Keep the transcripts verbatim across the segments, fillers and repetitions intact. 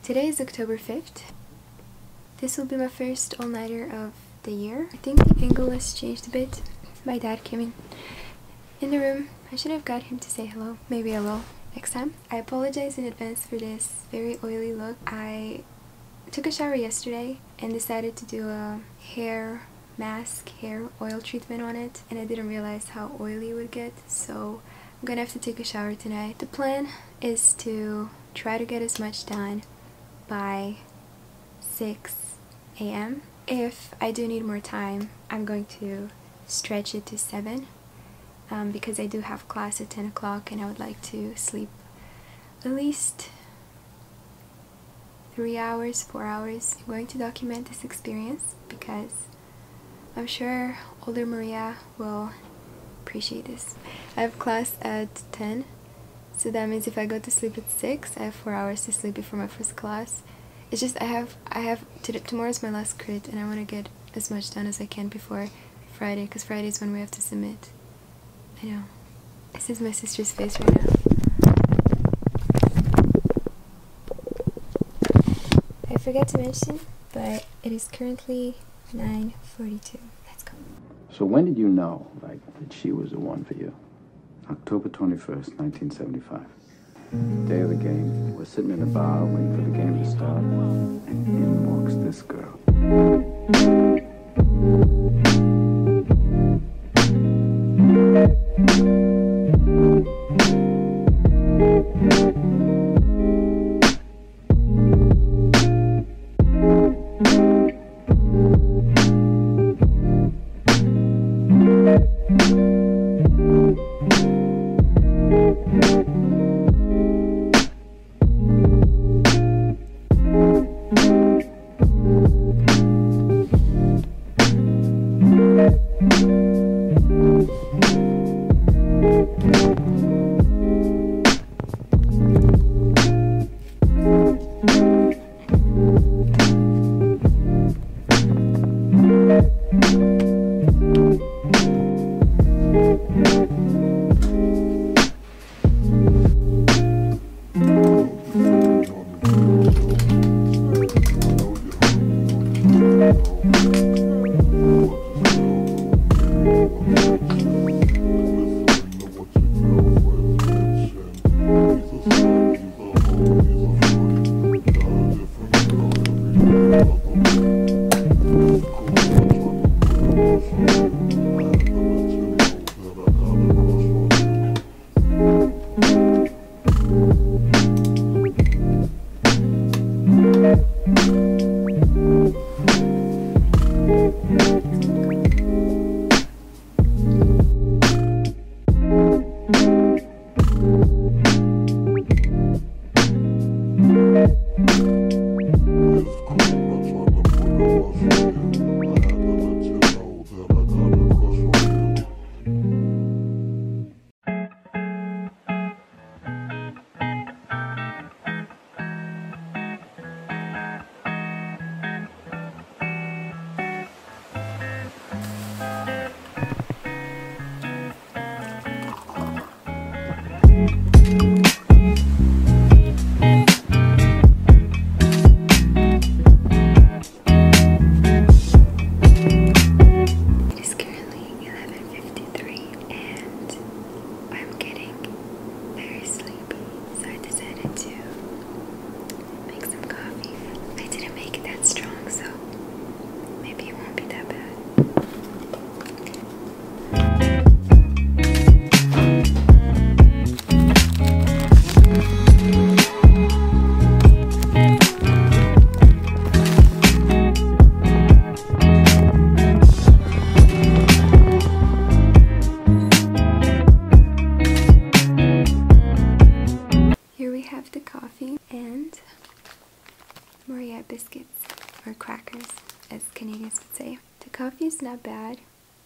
Today is October fifth. This will be my first all-nighter of the year. I think the angle has changed a bit. My dad came in in the room. I should have got him to say hello. Maybe I will next time. I apologize in advance for this very oily look. I took a shower yesterday and decided to do a hair mask, hair oil treatment on it, and I didn't realize how oily it would get, so I'm gonna have to take a shower tonight. The plan is to try to get as much done by six A M If I do need more time, I'm going to stretch it to seven um, because I do have class at ten o'clock and I would like to sleep at least three hours, four hours. I'm going to document this experience because I'm sure older Maria will appreciate this. I have class at ten, so that means if I go to sleep at six, I have four hours to sleep before my first class. It's just I have I have to, tomorrow's my last crit and I want to get as much done as I can before Friday, because Friday is when we have to submit. I know. This is my sister's face right now. I forgot to mention, but it is currently nine forty-two. Let's go. So when did you know, like, that she was the one for you? October twenty-first, nineteen seventy-five. Day of the game. We're sitting in the bar waiting for the game to start, and in walks this girl. Biscuits, or crackers, as Canadians would say. The coffee is not bad,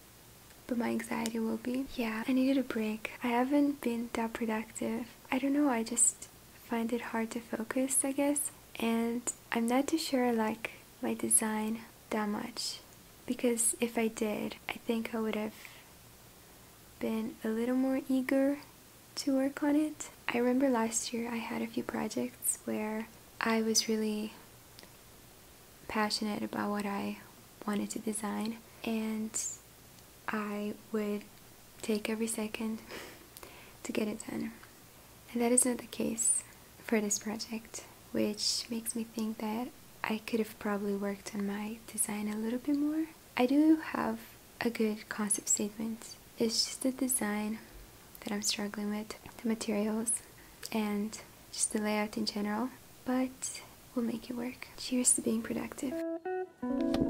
but my anxiety will be. Yeah, I needed a break. I haven't been that productive. I don't know, I just find it hard to focus, I guess. And I'm not too sure I like my design that much, because if I did, I think I would have been a little more eager to work on it. I remember last year I had a few projects where I was really passionate about what I wanted to design, and I would take every second to get it done. And that is not the case for this project, which makes me think that I could have probably worked on my design a little bit more. I do have a good concept statement. It's just the design that I'm struggling with, the materials, and just the layout in general, but we'll make it work. Cheers to being productive.